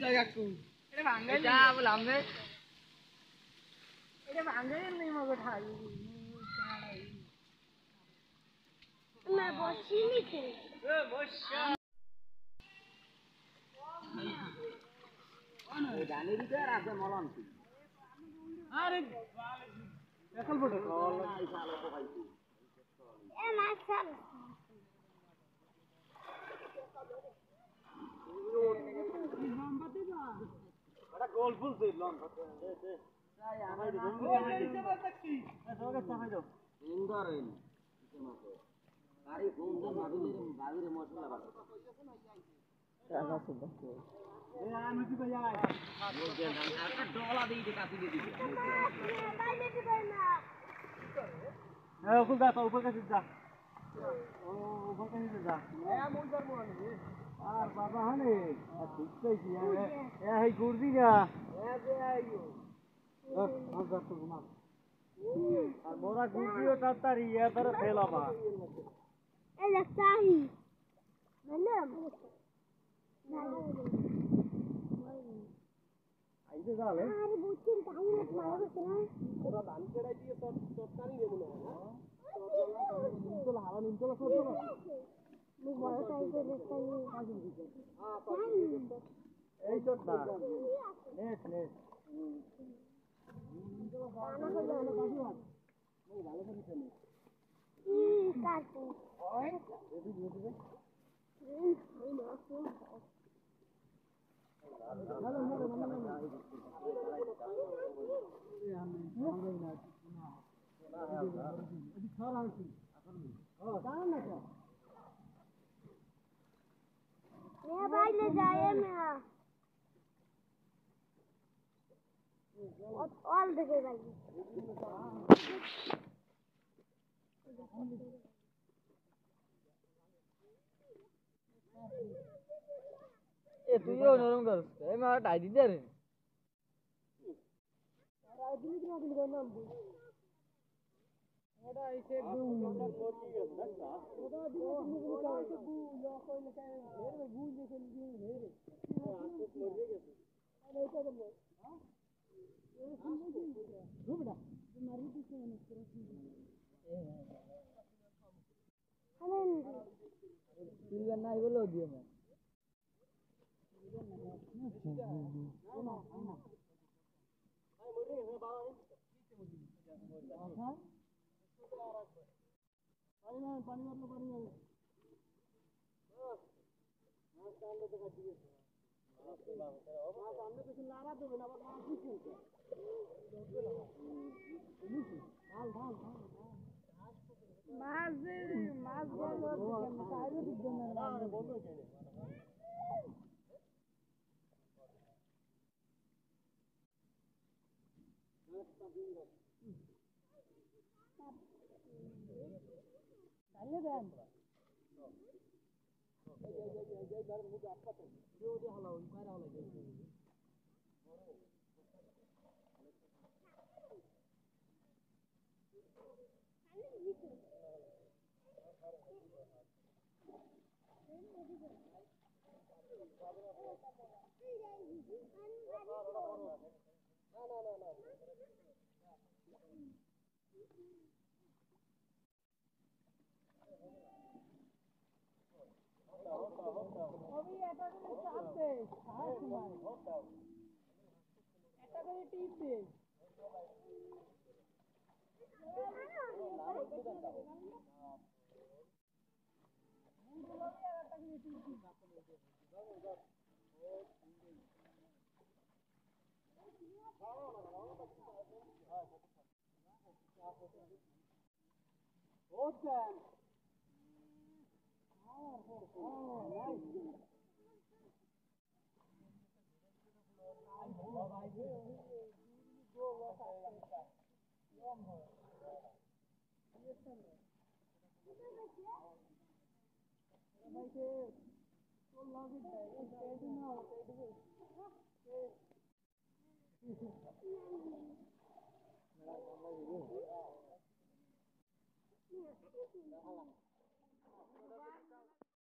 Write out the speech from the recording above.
কাকু এটা ভাঙাই যা বললাম রে এটা ভাঙাই নেই মগো ঠাই না বসি নিতে এ বসা ওই গানে দিতে আর আছে মলন আরে এখন বড় কল নাই সালো তো ভাই এ না চাল এটা গোল ফুল দিল লন দে দে যাই আমার দিকে দেখি এ সবে চাপাই দাও ইন্দর এন গাড়ি ফোন দে বাবিরে মশলা বাটা টাকা সুদা এ আমি কি ভাই মোর দে আর ডলা দেই দে কাটি দে দিবি বাইরে দিবে না এ ওখান যা তো উপর কাছে যা ও উপর কাছে যা এ মোর দর মোর নে আর বাবা হানে ঠিক কইছি এ হেই গুরদি না এ দে আইও আর যা তো ঘুমা আর মোরা গুরদিও তাড়াতাড়ি এবারে ফেলাবা এ লাগতাই ম্যাডাম আইতে যালে আরে বুঝছেন তাই না মারা গেছে না ওরা ধান কেড়াই দিয়ে তরকারি নেব না নিমতলা হাওয়া নিমতলা করতে না মুখ বড় সাইজে দেখাই এই তো না নেট নেট দানা হলো না এই ভালো করে চলে কি কাটু ওই এদি দিয়ে দিবে ওই না मैं भाई ले जाए मैं ऑल देखे भाई ए तू यो नरम कर ए मैं हटाई दी दे रे दिल्ली के नाम ওটা এসে দুটা পড়ি গেছে না ওটা দিলে তুমি ওটা বু লো কইলে কাই এর বু দেখে নিয়ে রে আজকে পড়ে গেছে আরে এটা বল হ্যাঁ এই শুনে কি রুবড়া মারি দিছে না করে আরে সিলভার নাই বলো দিও না না না আই মরি হে বাবা আচ্ছা पानी मारलो पानी मार बस हां सामने तो काट दिए हां सामने तो लारा दो ना बाबा की खेलते ढाल माছ বল সাইরে দিবে না বন্ধ হয়ে যায় Alle werden. Obi এটা করে চাপ দে খাওয়ার সময় এটা করে টিপ দে Awesome. Oh, nice. Yeah.